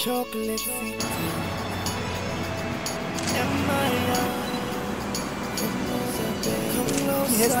Chocolate city. Am I come close,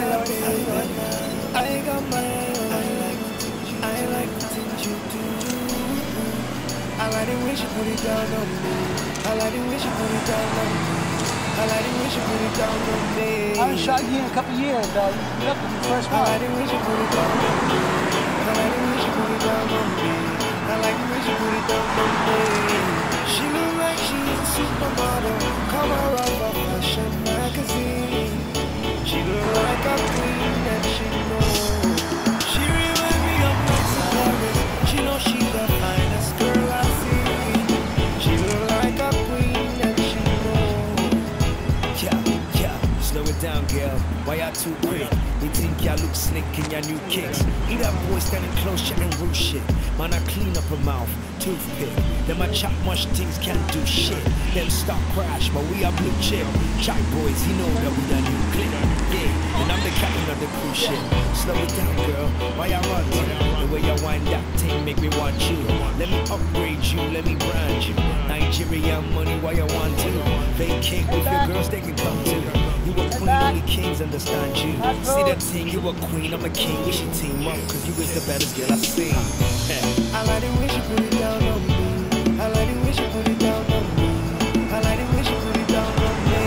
I got my I like the things you do. I like it when you put it down on me. I like it when you put it down on me. I like it when you put it down on me. I haven't shot you in a couple years, dog. You up in the first one. I like it when you put it down on me. I like it when you put it down on me. I like it when you put it down on me. She look like she's a supermodel. Come around for fashion magazine. She look like a queen and she knows. She remind me of Nancy Paris. She know she's the finest girl I see. She look like a queen and she knows. Yeah, slow it down, girl. Why y'all too quick? They think y'all look slick in your new kicks. Hear that boy standing close, chatting rude shit. Man, I clean up her mouth, toothpick. Them I chop much things can't do shit. Them stop crash, but we are blue chip. Chop boys, he know that we the new clip. Yeah, and I'm the captain of the cruise ship. Slow it down, girl. Why y'all run to? The way you wind that thing make me want you. Let me upgrade you, let me brand you. Nigerian money, why you want to? Vacate with your girls, they can come to. You a queen, only kings understand you. See that thing, you a queen, I'm a king. We should team up, cause you is the baddest girl I seen. I like it when she put it down on me. I like it when she put it down on me. I like it when she put it down on me.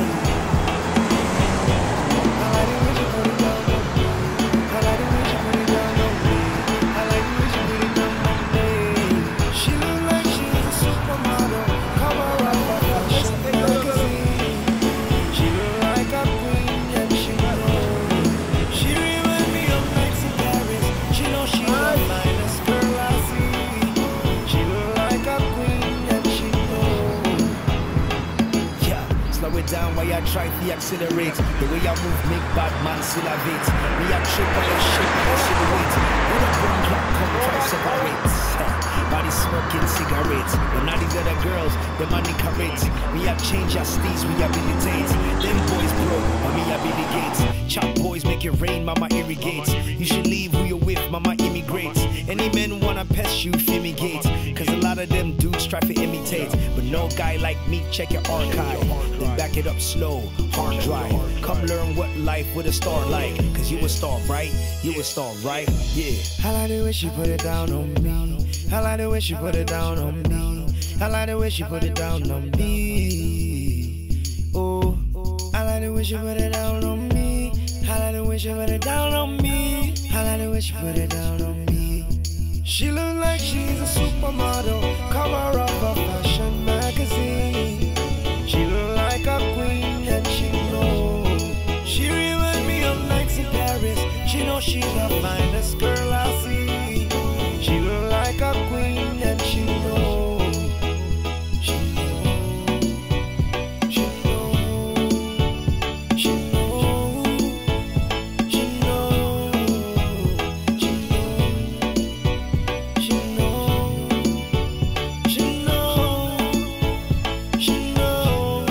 I like it when she put it down on me. I like it when she put it down on me. I like it when she put it down on me. She look like she's a supermodel. Come around for fashion magazine. She look like a queen and she knows. She remind me of nights in Paris. She know she's the finest girl I see. She look like a queen and she knows. Yeah, slow it down while I try to accelerate. The way I move make bad man syllabate. Me I trip on your shit, I silhouette. When a boom clock come try separate. Body smoking cigarettes. But now these other girls, the money correct. Me I change our steez, rehabilitate. Them boys broke, but me I be the gates. Chop boys make it rain, mama irrigates. You should leave who you're with, mama immigrates. Any men wanna pest you, fumigate. Cause a lot of them dudes try to imitate. But no guy like me, check your archive. Then back it up slow, hard drive. Come learn what life with a star like. Cause you a star, right? You a star, right? Yeah. I like the way she put it down on me. I like the way she put it down on me. I like the way she put it down on me. Oh, I like the way she put it down on me. I like the way she put it down on me. I like the way she put it down on me. She look like she's a supermodel. Cover of a fashion magazine. She look like a queen and she knows. She remind me of nights in Paris. She know she's the finest girl I see. She look like a queen and she knows. She knows. She knows. She knows. She knows. She knows. She knows. She knows. She knows.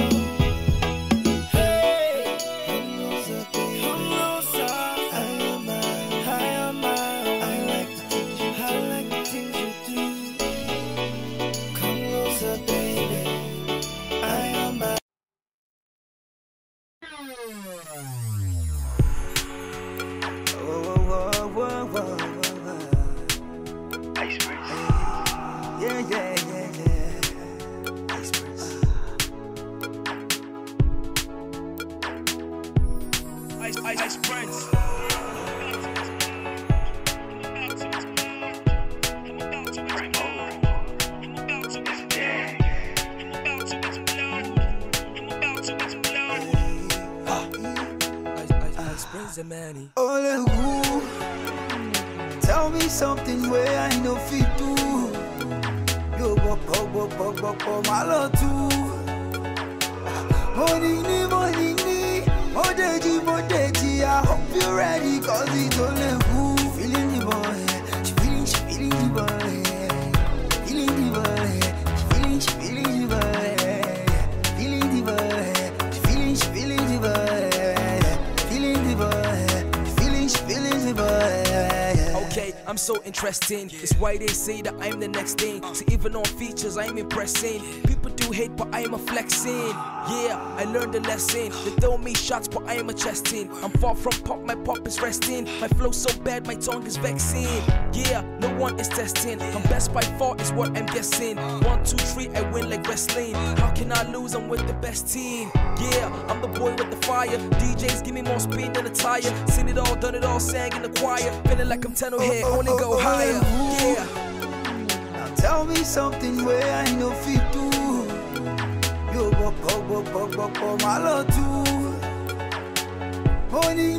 Hey, I'm closer. I am I like the things you do. Come closer, baby. I am I. Ice Prince. Yeah. Ice Prince. Ice Prince. Ole who tell me something where I know fit do. Yo bok my love too. Morning ni, modeji. I hope you're ready, cause it's only who feeling the boy. She feeling the boy. Feeling the boy. She feeling the boy. Feeling the boy. She feeling the boy. Feeling the boy. Feeling the boy. Okay, I'm I'm so interesting. It's why they say that I'm the next thing. See, even on features, I'm impressing. People do hate, but I am a flexing. Yeah, I learned the lesson. They throw me shots, but I am a chesting. I'm far from pop, my pop is resting. My flow so bad, my tongue is vexing. Yeah, no one is testing. I'm best by far, is what I'm guessing. 1, 2, 3, I win like wrestling. How can I lose? I'm with the best team. Yeah, I'm the boy with the fire. DJs give me more speed than a tire. Seen it all, done it all, sang in the choir. Feeling like I'm 10 here, only go higher. Yeah. Now tell me something where I know fit do. You walk, my love too. Money,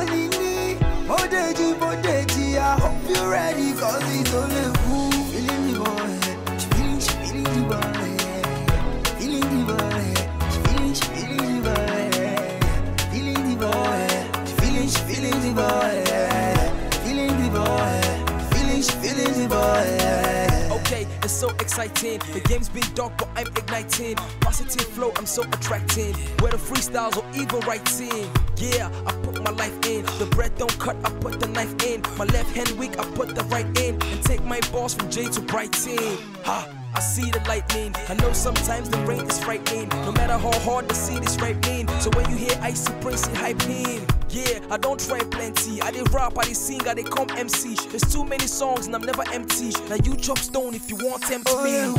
Modeji, I hope you're ready, cause it's only cool. Feeling the boy, she feeling the boy. Feeling the boy, she feeling the boy. Feeling the boy, she feeling the boy. Feeling the boy, she feeling the boy. Okay, it's so exciting. The game's been dark, but I'm igniting. Positive flow, I'm so attracting. Whether freestyles or even writing. Yeah, I put my life in. The bread don't cut, I put the knife in. My left hand weak, I put the right in. And take my balls from J to Brighton. Ha! I see the lightning. I know sometimes the rain is frightening. No matter how hard the seed is ripening. So when you hear Icy Prince in hyping, yeah, I don't try plenty. I did rap, I did sing, I did come MC. There's too many songs and I'm never empty. Now you chop stone if you want tempt me.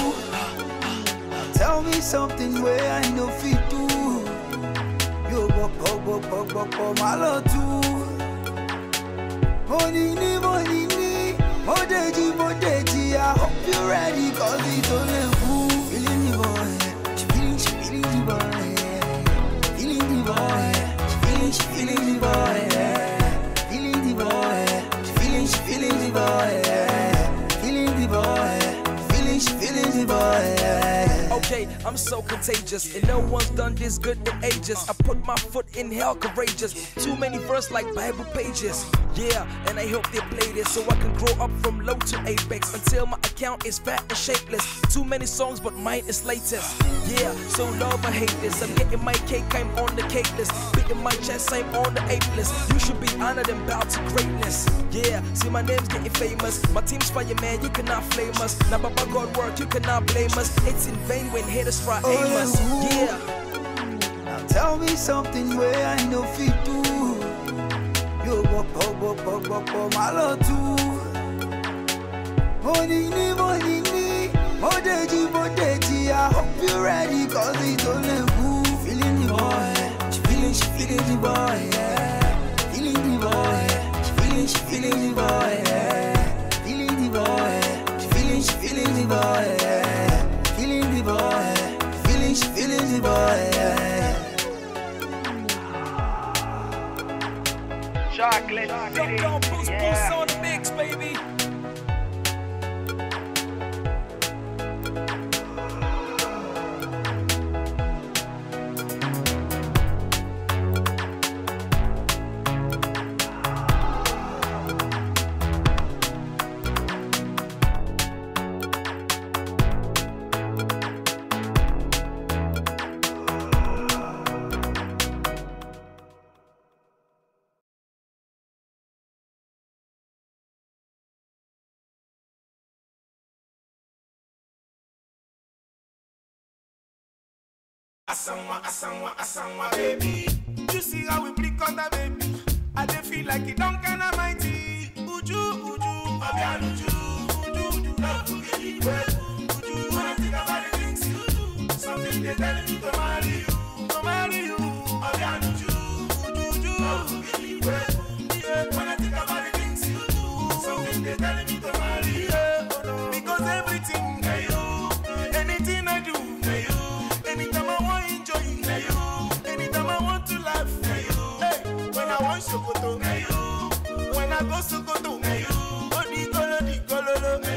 Tell me something where I know fit do. You walk, my love too. Money, Modeji, I hope you're ready, cause it's only cool. Feeling the boy, she feeling the boy. Feeling the boy, she feeling the boy. Feeling the boy, she feeling the boy. Feeling the boy, she feeling the boy. Okay, I'm so contagious, and no one's done this good in ages. I put my foot in hell, courageous. Too many verses like Bible pages. Yeah, and I hope they play this so I can grow up from low to apex until my account is fat and shapeless. Too many songs, but mine is latest. Yeah, so love or hate this. I'm getting my cake, I'm on the cake list. Beating my chest, I'm on the ape list. You should be honored and bow to greatness. Yeah, see my name's getting famous. My team's fire, man, you cannot flame us. Now, by God work, you cannot blame us. It's in vain when haters try aim us. Yeah. Now tell me something where I know fit do. You walk, my love too. Money, Modeji, I hope you're ready, cause it's only cool. Feeling the boy, she feeling the boy. Feeling the boy, she feeling the boy. Feeling the boy, she feeling the boy. Feeling the boy, she feeling the boy. Chocolate City. Boost on the mix, baby. Asanwa, baby. You see how we blick on that, baby. I dey feel like it don't kinda mighty. Uju, Abian Uju, love to get it wet. Uju, when I think about the things you do, something they tell me to marry you. Abian Uju, love to get it wet. When I think about the things you do, something they tell me to marry you. Because everything that you, anything I do, anytime I want to enjoy, anytime I want to laugh, hey, when I want Sokoto, when I go Sokoto, Odi Kololo, and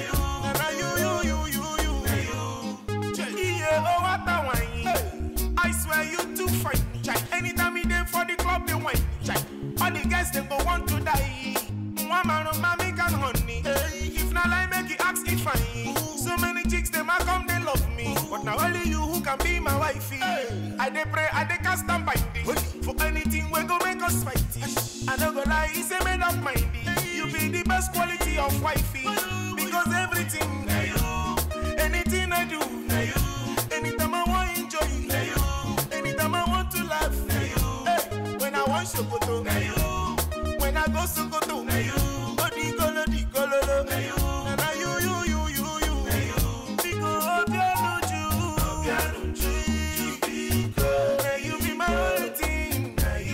I swear you too fine, anytime we there for the club, they wine, all the guests they go want to die. One man of mommy can honey, if not I make it ask it fine. So many chicks they might come, they love me, but now only you who can be my wifey. I dey pray, I dey cast and binding. For anything we go make us fight. I don't go lie, it's a made up mind. You be the best quality of wifey. Because everything, anything I do, anytime I want to enjoy, anytime I want to laugh, hey, when I want Sokoto, when I go Sokoto, di color, and I you. Because of you be my only thing.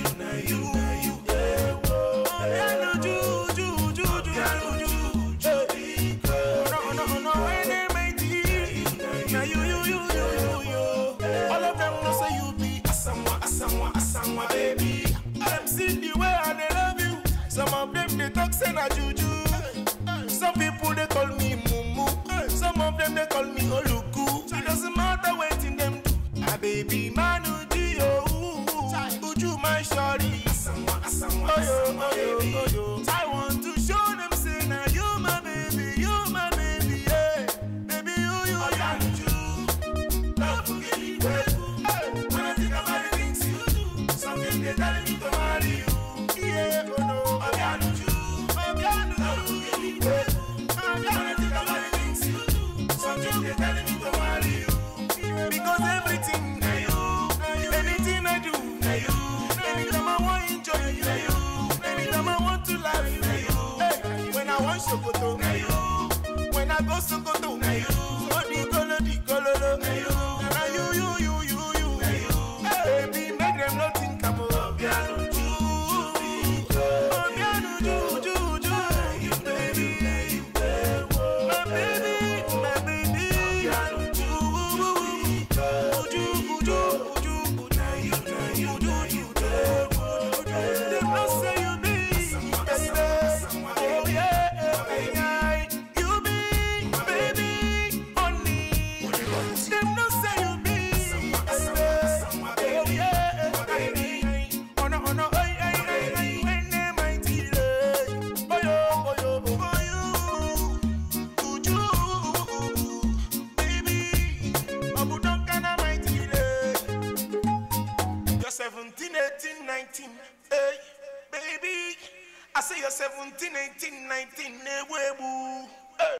All of them know say you be Asanwa, baby. Them see the way I they love you. Some of them they talk say na juju. Some people they call me Mumu. Some of them they call me Oluku. It doesn't matter what in them do. Ah baby Manu Dio, Uju my shawty. Oh yo. I want to show them say now you my baby, yeah. Baby you. Love to get it wet. When I think about the things you do, something they tell me to marry you. Yeah, oh no, I'm love to get it wet. When I think about the things you do, something they tell me to marry you. Because everything, anything I do, anytime I want to enjoy, anytime I want to laugh, hey, when I want Sokoto, when I go Sokoto, di color, and you, hey, baby, make them not think I'm over. Hey, baby, I say you're 17, 18, 19, boo. Hey.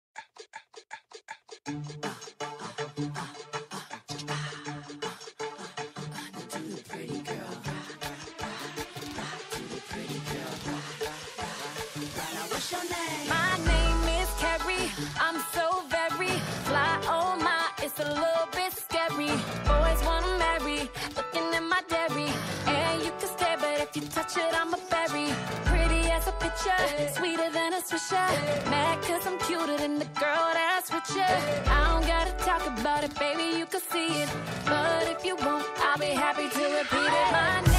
My name is Carrie, I'm so very fly, oh my, it's a little bit scary. Boys wanna marry, looking at my dairy. And you can stare, but if you touch it, I'm a berry. Pretty as a picture, sweeter than a swisher. Mad cause I'm cuter than the girl that's with you. I don't gotta talk about it, baby, you can see it. But if you want, I'll be happy to repeat it. My name